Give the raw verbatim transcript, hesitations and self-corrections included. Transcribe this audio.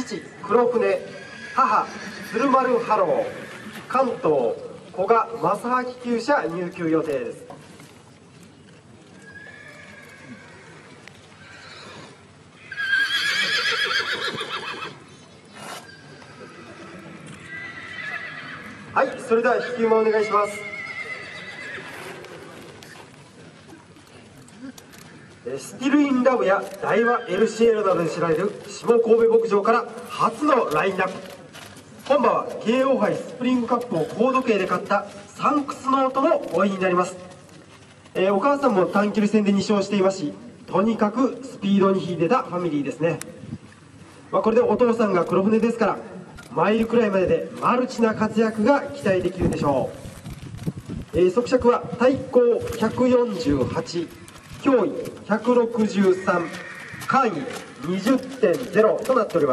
父黒船、母鶴丸ハロー、関東古賀正明厩舎入厩予定です。はい、それでは引き馬お願いします。スティルインラブや大和エルシエルなどで知られる下神戸牧場から初のラインナップ。本馬は京王杯スプリングカップを高度計で勝ったサンクスノートの追いになります。えー、お母さんも短距離戦でに勝していますし、とにかくスピードに秀でたファミリーですね。まあ、これでお父さんが黒船ですから、マイルくらいまででマルチな活躍が期待できるでしょう。えー、速尺は対向ひゃくよんじゅうはち、驚異ひゃくろくじゅうさん、間位 にじゅってんゼロ となっております。